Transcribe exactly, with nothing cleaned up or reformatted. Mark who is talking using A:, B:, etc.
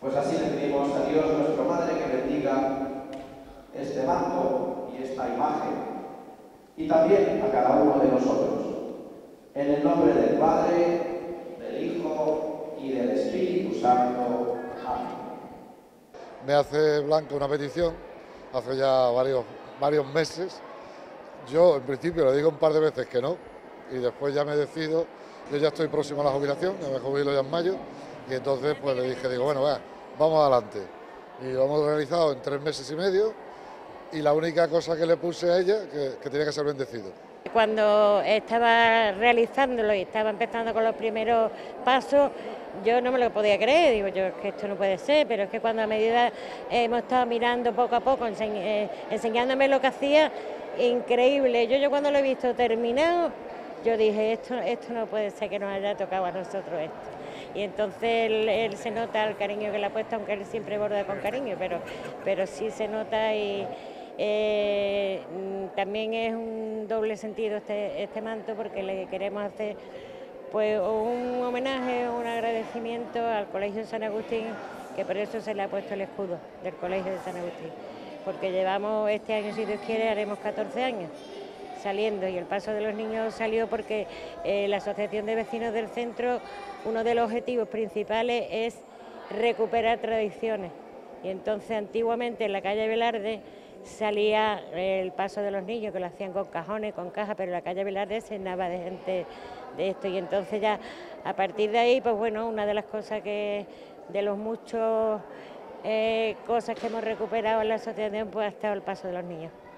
A: Pues así le pedimos a Dios nuestro Padre que bendiga este manto y esta imagen, y también a cada uno de nosotros. En el nombre del Padre, del Hijo y del Espíritu Santo. Amén.
B: Me hace Blanca una petición hace ya varios, varios meses. Yo en principio le digo un par de veces que no y después ya me decido. Yo ya estoy próximo a la jubilación, ya me jubilo ya en mayo, y entonces pues le dije, digo, bueno, va, vamos adelante. Y lo hemos realizado en tres meses y medio, y la única cosa que le puse a ella, que, que tenía que ser bendecido.
C: Cuando estaba realizándolo y estaba empezando con los primeros pasos, yo no me lo podía creer, digo yo, es que esto no puede ser, pero es que cuando a medida hemos estado mirando poco a poco, enseñ eh, enseñándome lo que hacía, increíble. Yo, yo cuando lo he visto terminado, yo dije, esto, esto no puede ser que nos haya tocado a nosotros esto. Y entonces él, él se nota el cariño que le ha puesto, aunque él siempre borda con cariño, pero, pero sí se nota y eh, también es un doble sentido este, este manto, porque le queremos hacer pues un homenaje, un agradecimiento al Colegio de San Agustín, que por eso se le ha puesto el escudo del Colegio de San Agustín, porque llevamos este año, si Dios quiere, haremos catorce años saliendo, y el paso de los niños salió porque eh, la Asociación de Vecinos del Centro, uno de los objetivos principales es recuperar tradiciones, y entonces antiguamente en la calle Velarde salía el paso de los niños, que lo hacían con cajones, con cajas, pero la calle Velarde se llenaba de gente de esto, y entonces ya a partir de ahí, pues bueno, una de las cosas que, de los muchos eh, cosas que hemos recuperado en la asociación, pues ha estado el paso de los niños.